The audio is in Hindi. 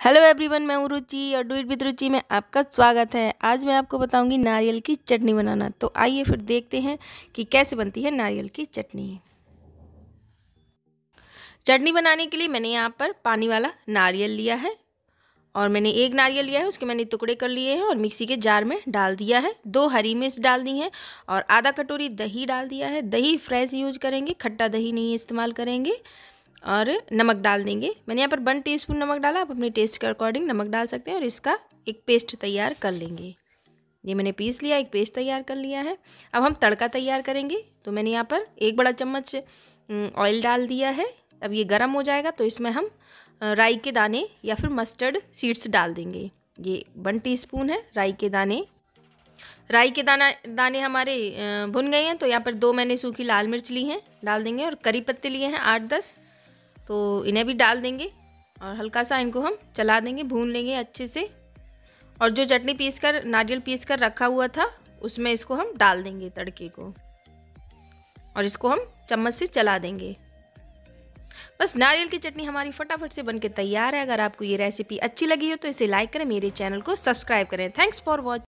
हेलो एवरीवन, मैं हूँ रुचि और डू इट विद रुचि में आपका स्वागत है। आज मैं आपको बताऊंगी नारियल की चटनी बनाना। तो आइए फिर देखते हैं कि कैसे बनती है नारियल की चटनी। चटनी बनाने के लिए मैंने यहाँ पर पानी वाला नारियल लिया है और मैंने एक नारियल लिया है, उसके मैंने टुकड़े कर लिए हैं और मिक्सी के जार में डाल दिया है। 2 हरी मिर्च डाल दी हैं और आधा कटोरी दही डाल दिया है। दही फ्रेश यूज करेंगे, खट्टा दही नहीं इस्तेमाल करेंगे। और नमक डाल देंगे। मैंने यहाँ पर 1 टीस्पून नमक डाला, आप अपने टेस्ट के अकॉर्डिंग नमक डाल सकते हैं। और इसका एक पेस्ट तैयार कर लेंगे। ये मैंने पीस लिया, एक पेस्ट तैयार कर लिया है। अब हम तड़का तैयार करेंगे। तो मैंने यहाँ पर 1 बड़ा चम्मच ऑयल डाल दिया है। अब ये गर्म हो जाएगा तो इसमें हम राई के दाने या फिर मस्टर्ड सीड्स डाल देंगे। ये 1 टीस्पून है राई के दाने। राई के दाने हमारे भुन गए हैं तो यहाँ पर 2 मैंने सूखी लाल मिर्च ली हैं, डाल देंगे। और करी पत्ते लिए हैं 8-10, तो इन्हें भी डाल देंगे और हल्का सा इनको हम चला देंगे, भून लेंगे अच्छे से। और जो चटनी पीसकर, नारियल पीसकर रखा हुआ था, उसमें इसको हम डाल देंगे तड़के को और इसको हम चम्मच से चला देंगे। बस नारियल की चटनी हमारी फटाफट से बनके तैयार है। अगर आपको ये रेसिपी अच्छी लगी हो तो इसे लाइक करें, मेरे चैनल को सब्सक्राइब करें। Thanks for watching.